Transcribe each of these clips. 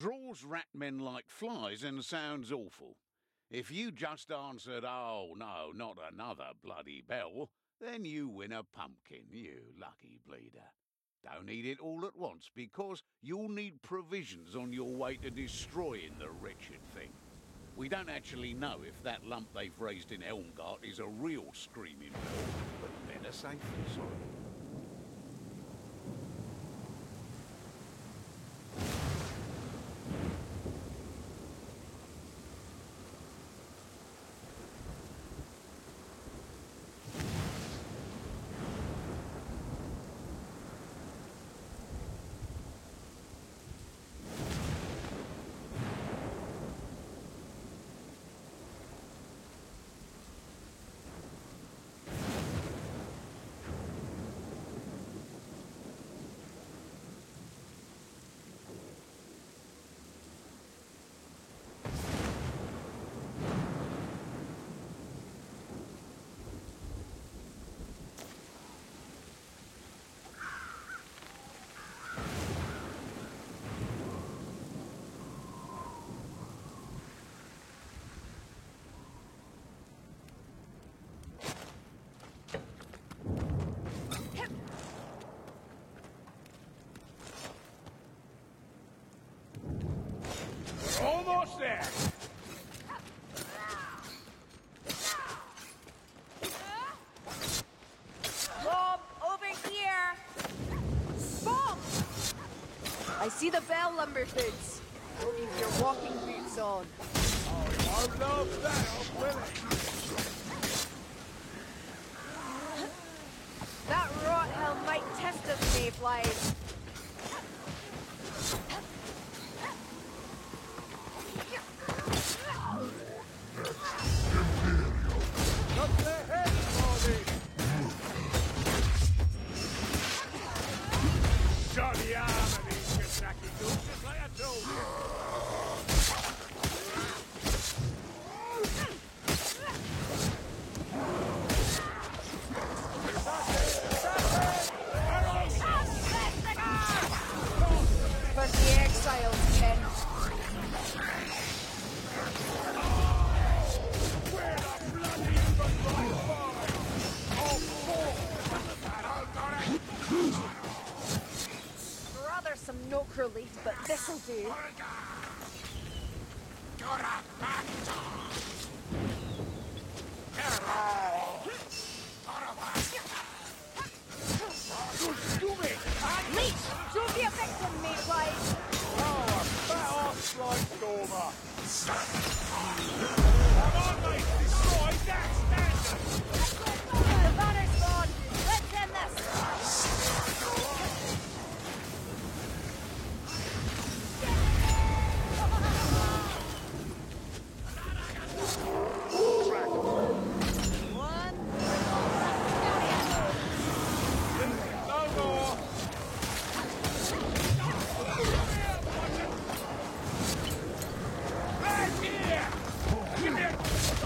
Draws ratmen like flies and sounds awful. If you just answered, "Oh, no, not another bloody bell," then you win a pumpkin, you lucky bleeder. Don't eat it all at once, because you'll need provisions on your way to destroying the wretched thing. We don't actually know if that lump they've raised in Elmgart is a real screaming bell, but better safe than sorry. Almost there! Rob, over here! Bob! I see the bell, Lumberfoots. Don't leave your walking boots on. Oh, he won't love that, will he? That rot hell might test us, Mayflies. Look their heads, Bobby! Shot the arm of these Kentucky gooses, just like I told you. For the exiles, Ken. Where the bloody right forward! Oh, Rather some milk relief, but this'll do. Leech! Don't be a victim, Mayflies! oh, a fat off like Stormer! Come on, mate! Destroy that standard! The banner's gone! Let's end this! One. No more! Back here! Give me a...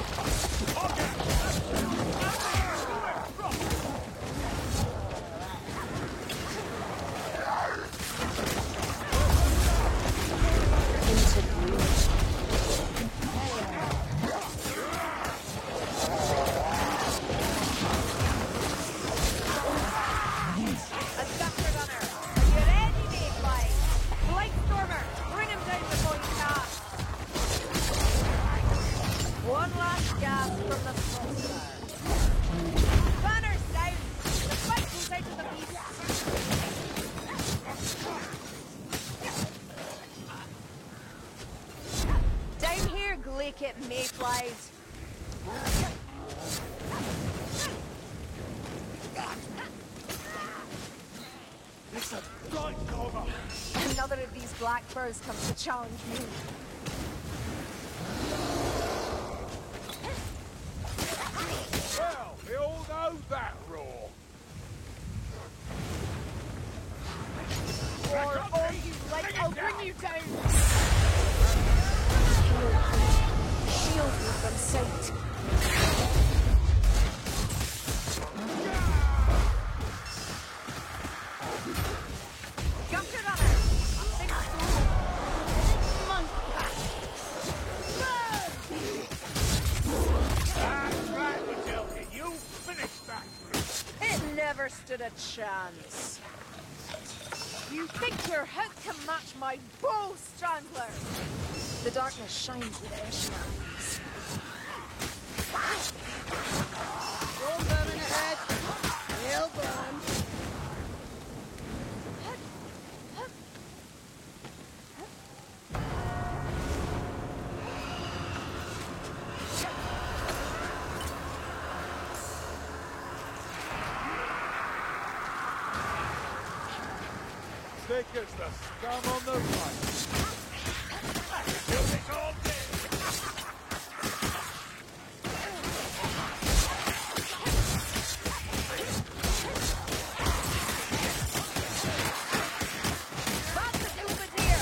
A Dr. Gunner! Are you ready, Mayflies? Blight Stormer! Bring him down before you cast! One last gasp from the sorcerer. Banners down! The fight goes out to the beast! Down here, Glaikit Mayflies! It's a blight over! Another of these black furs comes to challenge me. Well, we all know that roar! Or all you like, I'll bring you down! Shield you from sight. Gutter Runner! Big fool! stood a chance. You think your hook can match my bow, Strangler? The darkness shines with Eshin eyes. One vermin ahead. Well done. Thick as the scum on the right. Do this all day. That's the Belvedere!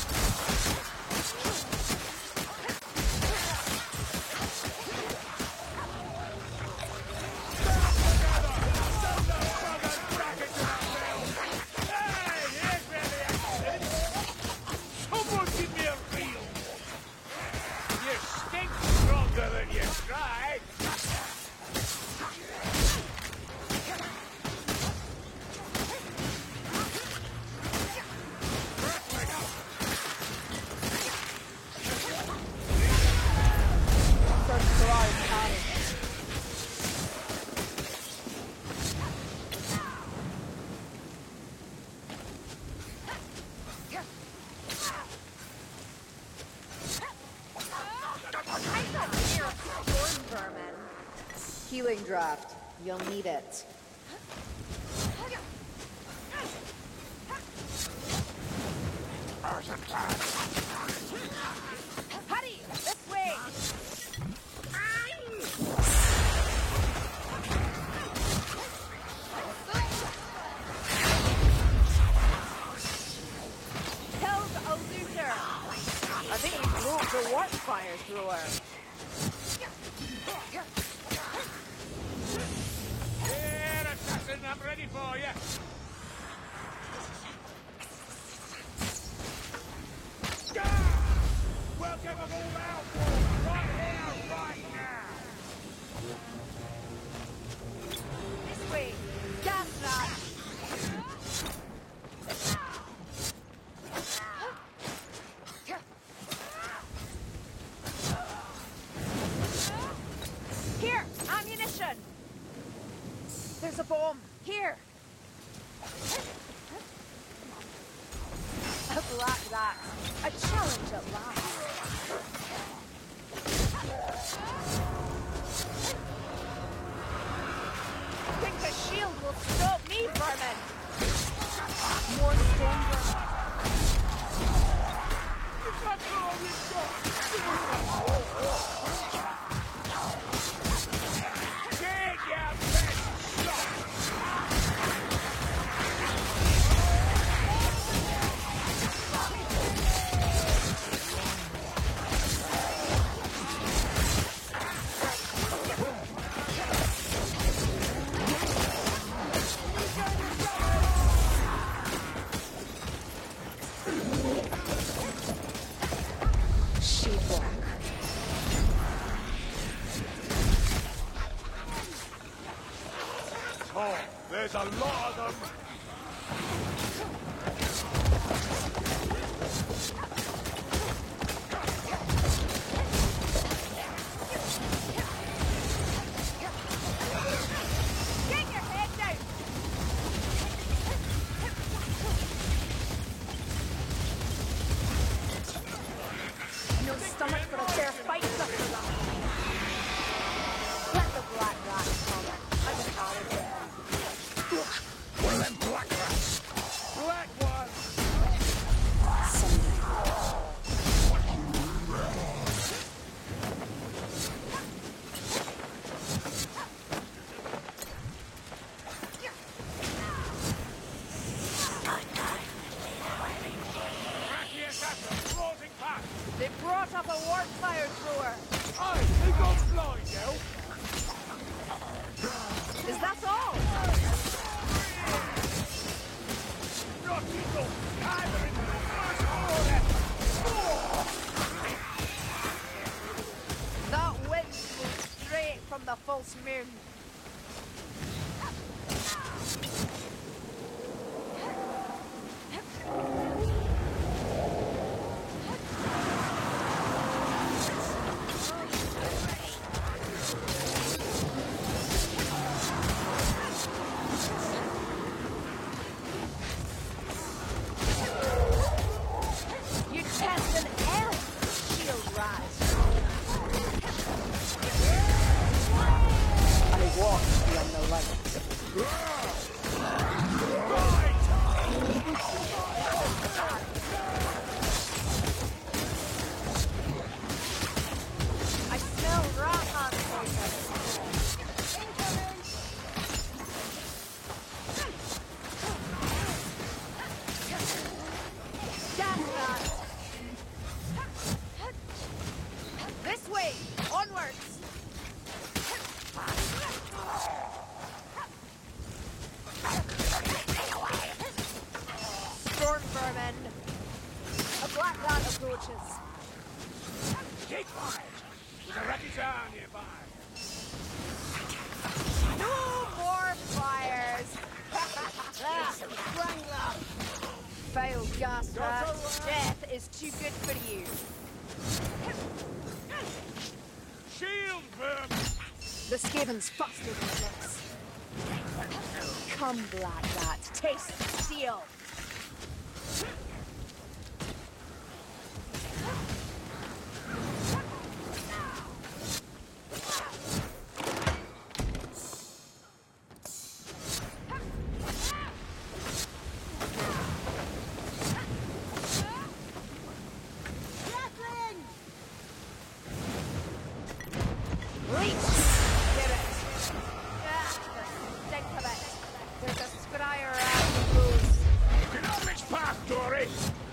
Someone give me a reel! You stink stronger than you try! First try, Karen. Healing draft. You'll need it. Hurry! This way! Killed a looter! I think he broke the warp fire thrower. Here, assassin, I'm ready for you! We'll give them all out for right here, right now! This way! Gas that! Here! Ammunition! There's a bomb! Here! A black rat! A challenge at last! Think a shield will stop me, vermin! More stone vermin. That's all we've got! Take your best shot! Oh, there's a lot of them! Get your head down! No stomach for a fair fight after that. Let the black rat come. I'm a coward. One of them black rats! Black one! Cracky assassin, closing past! They brought up a warp fire thrower. Aye, they got fly now! Is that all? Rocky, either in the first order! That wind blew straight from the false moon. That approaches. Take fire! There's a wreckage down nearby. No more fires! Wrangler! Failed gas rat. Death is too good for you. Shield them! The Skaven's faster than this. Come, Black Rat, taste the steel. Leech! Get it. Ah, the stink of it. There's a scryer rat loose. Get on this path, Dory!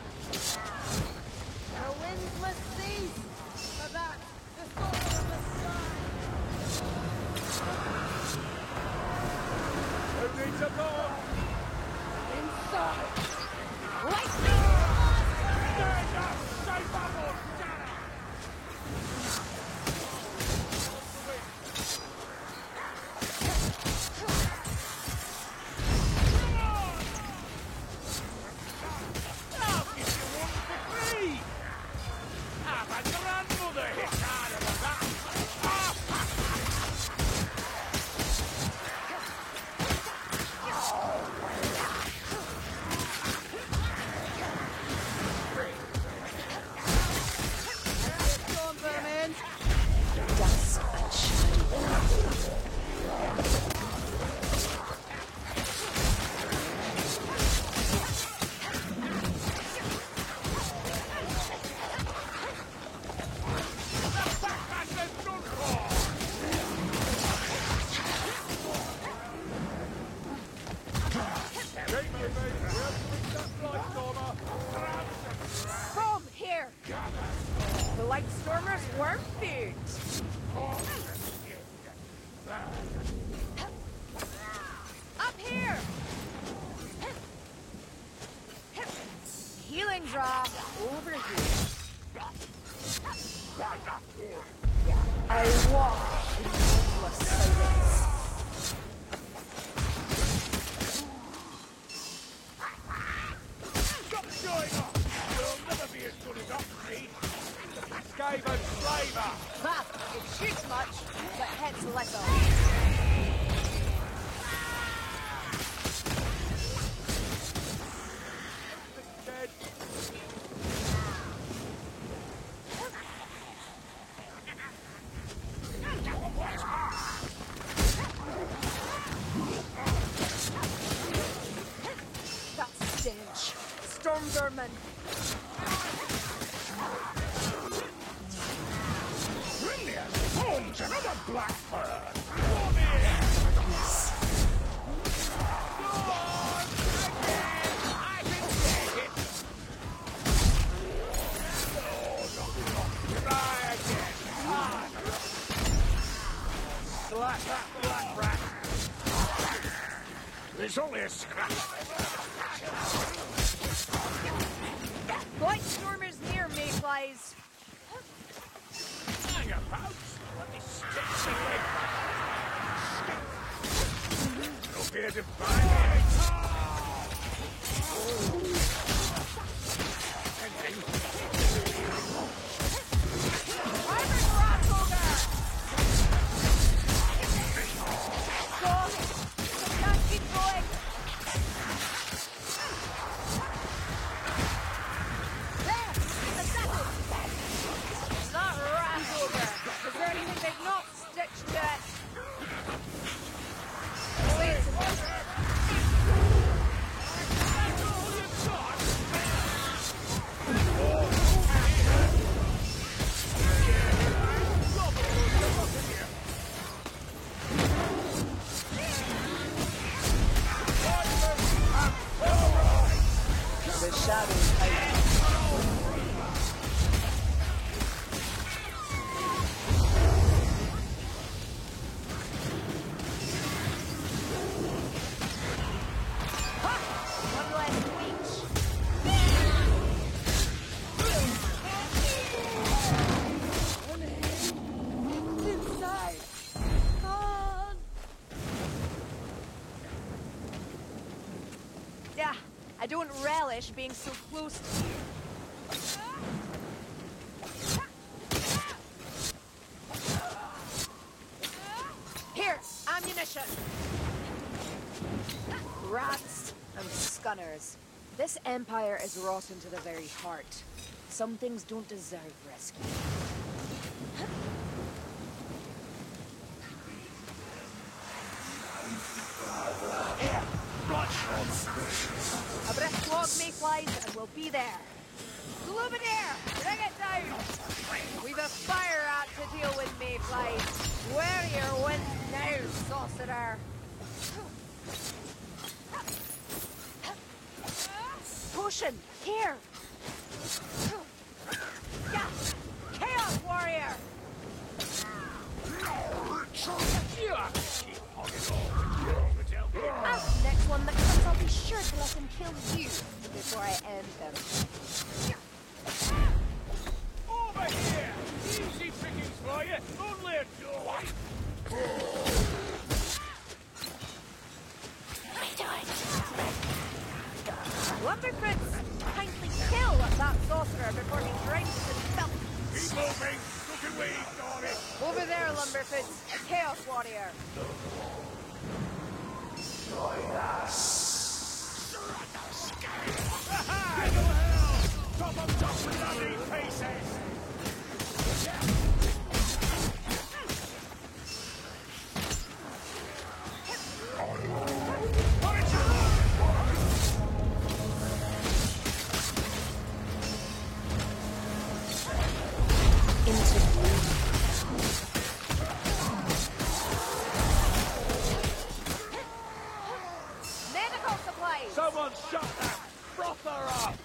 The winds must cease! For that, the sword must shine! Who needs a door? Inside! Lightning! Stand up! Safe up or damn it! I'll give you one for free! Ah, my grandmother hit harder than that! Storm vermin! Dust and shadow. That's a good call! Keep moving! We have to reach that flight, Stormer! From here! The Lightstormers weren't food. Up here! Healing drop over here. I walk in endless silence. What's going on? You'll never be as good as Oxley! Skaven flavor! Ha! It shoots much, but hits little. Dead! That stench. Storm vermin. Brilliant! Holmes, another blackbird! Come here! Go on! Again! I can take it! Try again! Harder! Slash that black rat! There's only a scratch. Lightstormers near mayflies. Hang about! Let me stick the leg back! No fear to find it! Armored Grasshopper! God, I can't keep going. There! The settle! That Grasshopper! Is there anything they've not stitched yet? Wait. won't relish being so close to you. Here, ammunition! Rats and scunners. This empire is rotten to the very heart. Some things don't deserve rescue. Here, bloodshot. A brisk log mayflies and we'll be there. Gloomineer, bring it down! We've a fire rat to deal with, mayflies. Where are your winds now, sorcerer? Potion, here! Yeah. Chaos warrior! Next one that comes, I'll be sure to let him kill you before I end them. Over here! Easy pickings for you. Only a door. Lumberfoots, kindly kill that sorcerer before he drinks his filth. Keep moving. Look away, Dory. Over there, Lumberfoots, a chaos warrior. Aha! Go hell! Top of top bloody pieces! Medical supplies! Someone shut that frother up!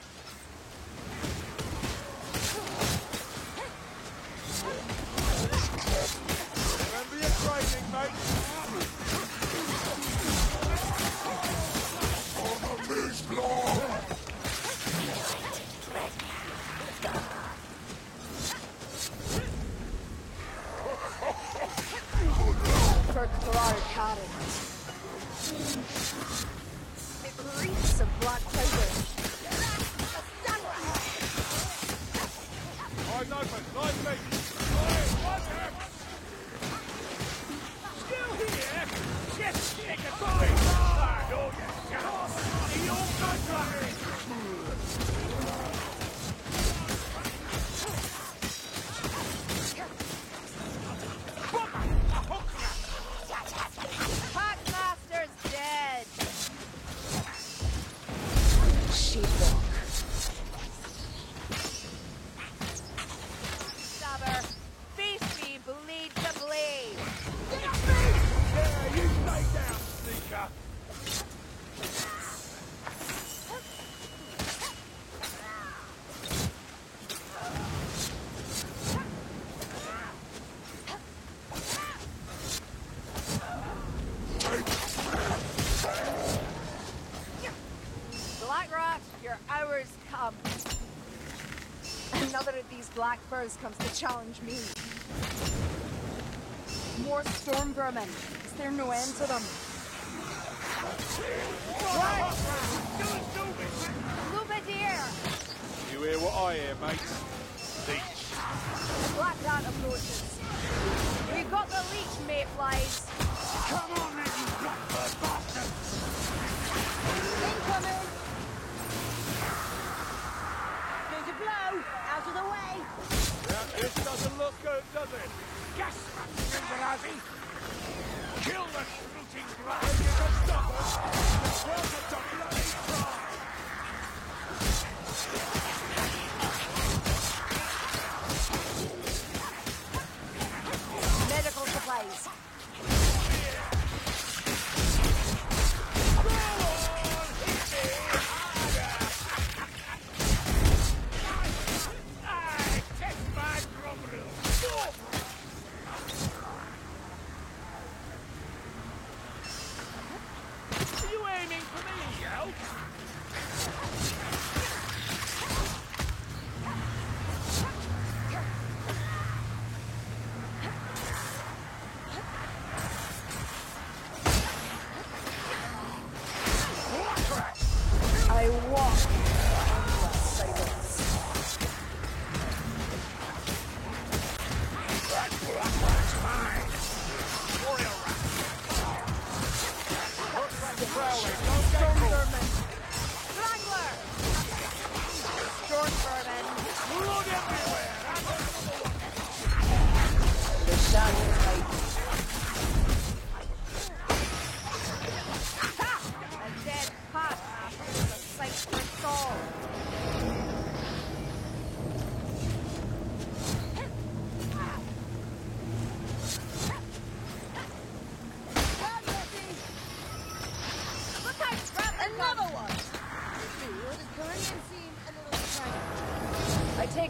Remember your training, mate. For Clark Cotton. It reeks of black powder. I'm open, like me. Oi, what's up? Still here? Just take a bite. Ah, no, you can't. The old country. Packmaster's dead. Sheepwalk. Stabber, face me, blade to blade. Yeah, you stay down, sneaker. Black Rat, your hour's come. Another of these black furs comes to challenge me. More storm vermin. Is there no end to them? Lubadeer! You hear what I hear, mate? Leech. The black rat approaches. We've got the leech, mayflies. Come on, then, you blackbird bastard! Incoming! There's a blow! Out of the way! Yeah, this doesn't look good, does it? Gas Rimbarazzi! Kill the shooting blood! You can stop us! Welcome to bloody crime! Medical supplies. Are you aiming for me?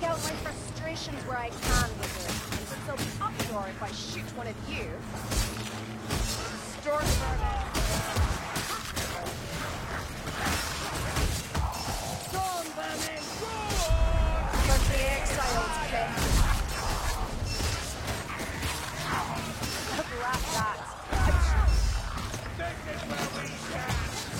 out my frustrations where I can with it. And since they'll be uproar if I shoot one of you. Storm vermin. Storm vermin! From the exiled king. Grab that. This is where we stand.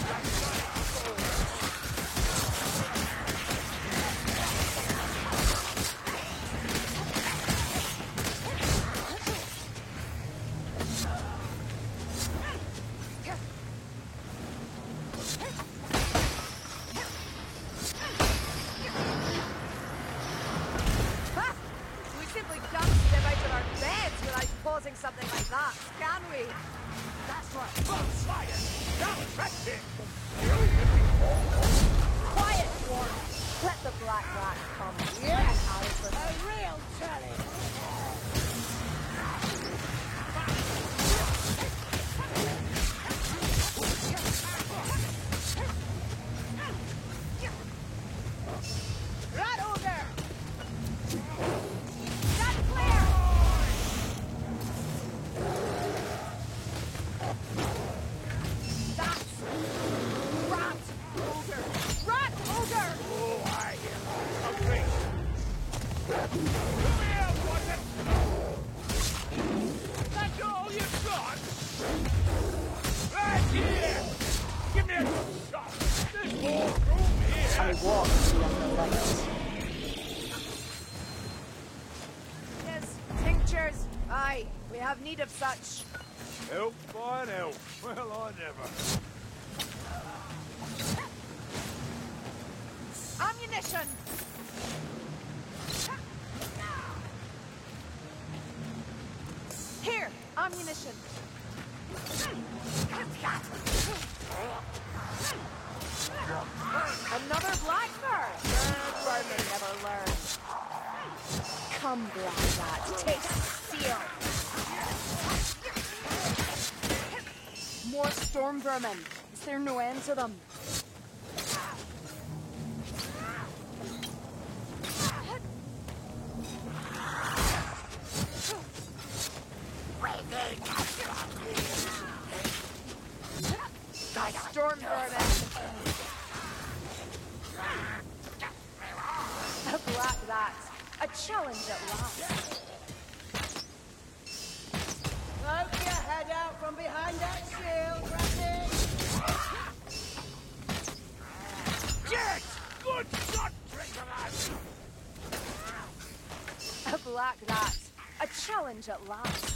Ha! We simply can't step out of our beds without causing something like that, can we? That's right. Both fire. Now that's it. Quiet, Warren. Let the black rat come. Yes! Out of the A real challenge! rat ogre! Stand clear! That's rat ogre! Rat ogre! Oh, I hear. Okay. Come here, Watson. That's all you've got? Right here. Give me a good shot. There's more room here. I walk beyond the lights. Yes, tinctures. Aye, we have need of such. Help find help. Well, I never. Ammunition! Here, ammunition. Another blackbird. They never learn. Come, black rat, taste steel. More storm vermin. Is there no end to them? Storm vermin. A black rat. A challenge at last. Poke your head out from behind that shield, Ratty! Yes! Good shot, Trinkelas! A black rat. A challenge at last.